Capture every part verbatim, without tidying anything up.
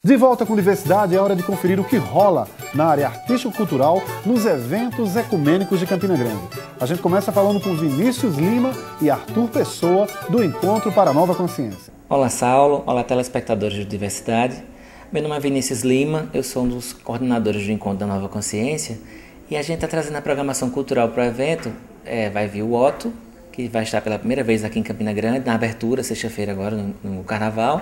De volta com a Diversidade, é hora de conferir o que rola na área artístico-cultural nos eventos ecumênicos de Campina Grande. A gente começa falando com Vinícius Lima e Arthur Pessoa, do Encontro para a Nova Consciência. Olá, Saulo. Olá, telespectadores de Diversidade. Meu nome é Vinícius Lima, eu sou um dos coordenadores do Encontro da Nova Consciência e a gente está trazendo a programação cultural para o evento. É, vai vir o Otto, que vai estar pela primeira vez aqui em Campina Grande, na abertura, sexta-feira agora, no, no Carnaval.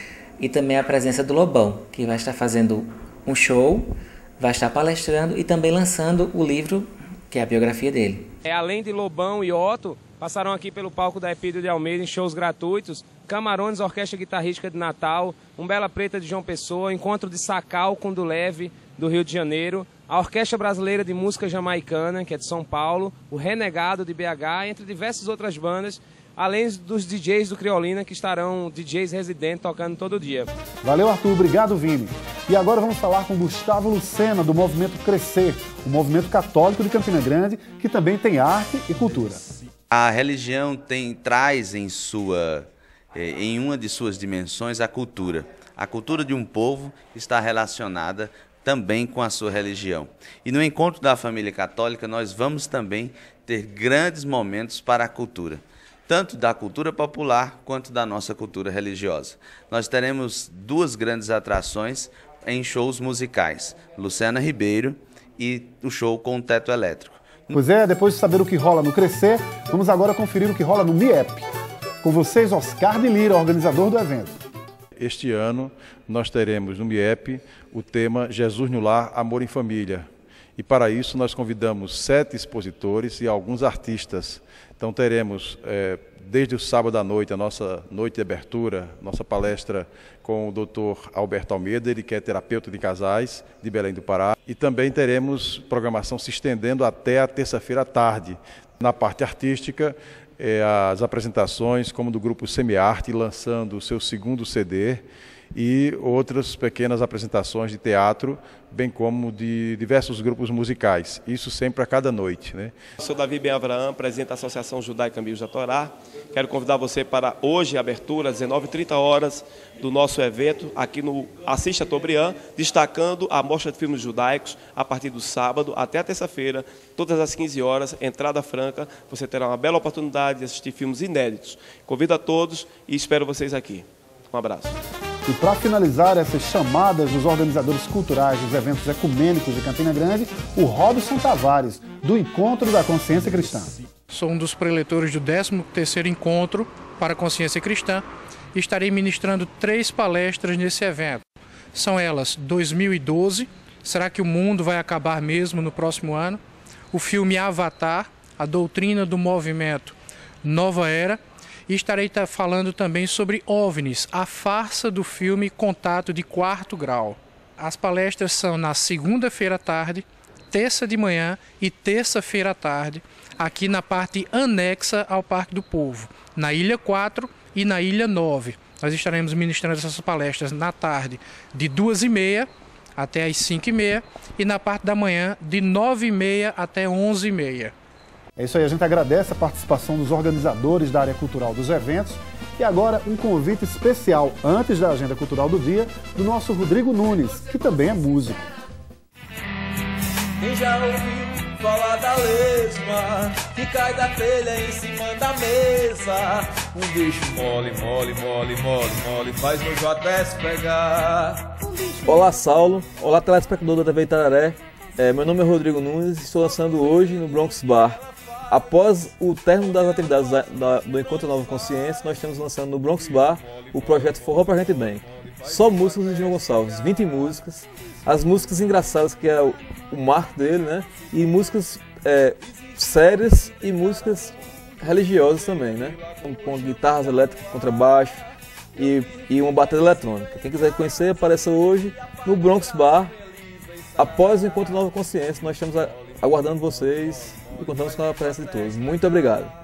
E também a presença do Lobão, que vai estar fazendo um show, vai estar palestrando e também lançando o livro, que é a biografia dele. É, além de Lobão e Otto, passaram aqui pelo palco da Epídio de Almeida em shows gratuitos, Camarões, Orquestra Guitarrística de Natal, Umbela Preta de João Pessoa, Encontro de Sacal com do Leve, do Rio de Janeiro, a Orquestra Brasileira de Música Jamaicana, que é de São Paulo, o Renegado de B H, entre diversas outras bandas, além dos D Js do Criolina, que estarão D Js residentes tocando todo dia. Valeu, Arthur. Obrigado, Vini. E agora vamos falar com Gustavo Lucena, do Movimento Crescer, o movimento católico de Campina Grande, que também tem arte e cultura. A religião tem, traz em, sua, em uma de suas dimensões a cultura. A cultura de um povo está relacionada também com a sua religião. E no Encontro da Família Católica nós vamos também ter grandes momentos para a cultura, tanto da cultura popular quanto da nossa cultura religiosa. Nós teremos duas grandes atrações em shows musicais, Luciana Ribeiro e o show com o Teto Elétrico. Pois é, depois de saber o que rola no Crescer, vamos agora conferir o que rola no M I E P. Com vocês, Oscar de Lira, organizador do evento. Este ano nós teremos no M I E P o tema Jesus no Lar, Amor em Família. E para isso nós convidamos sete expositores e alguns artistas. Então teremos, é, desde o sábado à noite, a nossa noite de abertura, nossa palestra com o doutor Alberto Almeida, ele que é terapeuta de casais de Belém do Pará. E também teremos programação se estendendo até a terça-feira à tarde. Na parte artística, é, as apresentações como do grupo Semiarte, lançando o seu segundo C D, e outras pequenas apresentações de teatro, bem como de diversos grupos musicais, isso sempre a cada noite, né? Sou Davi Ben Avraham, presidente da Associação Judaica Amigos da Torá. Quero convidar você para hoje, a abertura, às dezenove e trinta horas, do nosso evento, aqui no Assis Chateaubriand, destacando a mostra de filmes judaicos, a partir do sábado até a terça-feira, todas as quinze horas, entrada franca. Você terá uma bela oportunidade de assistir filmes inéditos. Convido a todos e espero vocês aqui. Um abraço. E para finalizar essas chamadas dos organizadores culturais dos eventos ecumênicos de Campina Grande, o Robson Tavares, do Encontro da Consciência Cristã. Sou um dos preletores do décimo terceiro Encontro para a Consciência Cristã e estarei ministrando três palestras nesse evento. São elas dois mil e doze, Será que o mundo vai acabar mesmo no próximo ano? O filme Avatar, a doutrina do movimento Nova Era. E estarei falando também sobre OVNIs, a farsa do filme Contato de Quarto Grau. As palestras são na segunda-feira à tarde, terça de manhã e terça-feira à tarde, aqui na parte anexa ao Parque do Povo, na Ilha quatro e na Ilha nove. Nós estaremos ministrando essas palestras na tarde de duas e meia até as cinco e meia e na parte da manhã de nove e meia até onze e meia. É isso aí, a gente agradece a participação dos organizadores da área cultural dos eventos. E agora um convite especial, antes da agenda cultural do dia, do nosso Rodrigo Nunes, que também é músico. Quem já ouviu falar da lesma, que cai da telha em cima da mesa? Um bicho mole, mole, mole, mole, mole, faz meu até se pegar. Olá, Saulo. Olá, telespectador da T V Itararé. É, meu nome é Rodrigo Nunes e estou lançando hoje no Bronx Bar. Após o término das atividades da, da, do Encontro Nova Consciência, nós estamos lançando no Bronx Bar o projeto Forró Pra Gente Bem. Só músicas de João Gonçalves, vinte músicas, as músicas engraçadas, que é o, o marco dele, né? E músicas é, sérias e músicas religiosas também, né? Com, com guitarras elétricas, contrabaixo e, e uma bateria eletrônica. Quem quiser conhecer, apareça hoje no Bronx Bar. Após o Encontro Nova Consciência, nós estamos aguardando vocês e contamos com a presença de todos. Muito obrigado.